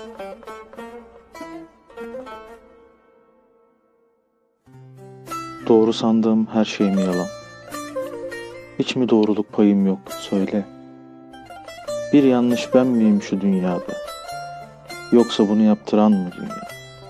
Doğru sandığım her şey mi yalan? Hiç mi doğruluk payım yok, söyle. Bir yanlış ben miyim şu dünyada? Yoksa bunu yaptıran mı dünya?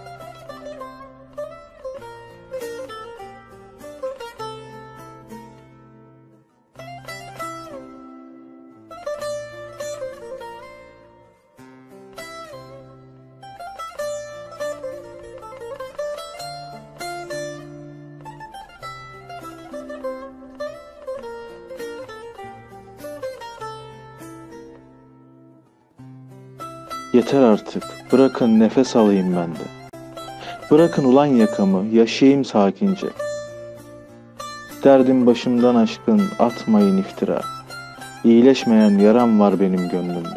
Yeter artık, bırakın nefes alayım ben de. Bırakın ulan yakamı, yaşayayım sakince. Derdim başımdan aşkın, atmayın iftira. İyileşmeyen yaram var benim gönlümde.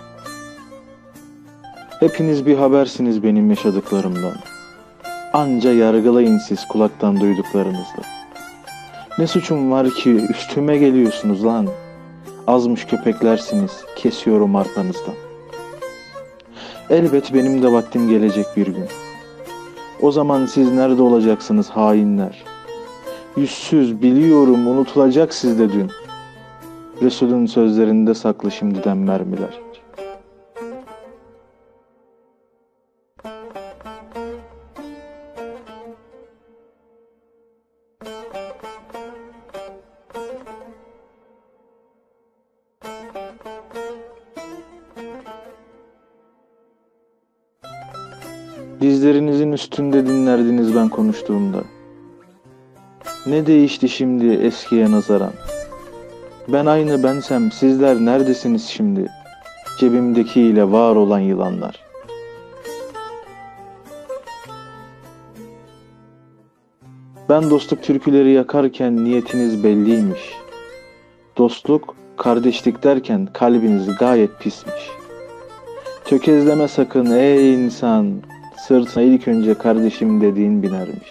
Hepiniz bir habersiniz benim yaşadıklarımdan. Anca yargılayın siz kulaktan duyduklarınızla. Ne suçum var ki üstüme geliyorsunuz lan? Azmış köpeklersiniz, kesiyorum arkanızdan. Elbet benim de vaktim gelecek bir gün. O zaman siz nerede olacaksınız hainler? Yüzsüz biliyorum unutulacak sizde dün. Resul'ün sözlerinde saklı şimdiden mermiler. Dizlerinizin üstünde dinlerdiniz ben konuştuğumda. Ne değişti şimdi eskiye nazaran? Ben aynı bensem sizler neredesiniz şimdi? Cebimdekiyle var olan yılanlar. Ben dostluk türküleri yakarken niyetiniz belliymiş. Dostluk, kardeşlik derken kalbiniz gayet pismiş. Tökezleme sakın ey insan, sırtına ilk önce kardeşim dediğin binermiş.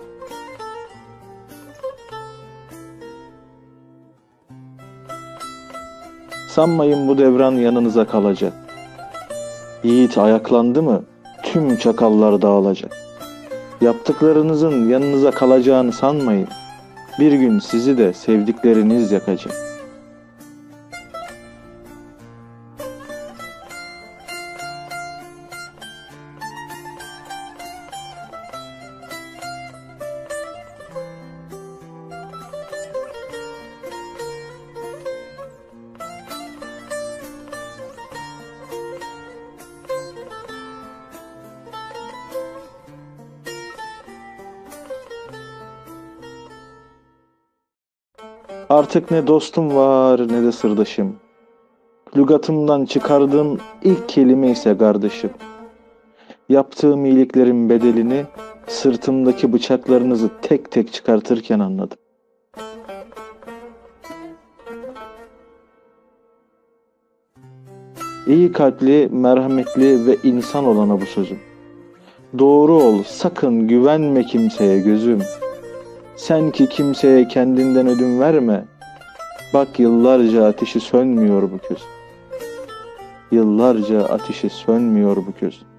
Sanmayın bu devran yanınıza kalacak. Yiğit ayaklandı mı tüm çakallar dağılacak. Yaptıklarınızın yanınıza kalacağını sanmayın. Bir gün sizi de sevdikleriniz yakacak. Artık ne dostum var ne de sırdaşım. Lügatımdan çıkardığım ilk kelime ise kardeşim. Yaptığım iyiliklerin bedelini sırtımdaki bıçaklarınızı tek tek çıkartırken anladım. İyi kalpli, merhametli ve insan olana bu sözüm. Doğru ol, sakın güvenme kimseye gözüm. Sen ki kimseye kendinden ödün verme. Bak yıllarca ateşi sönmüyor bu gözüm. Yıllarca ateşi sönmüyor bu gözüm.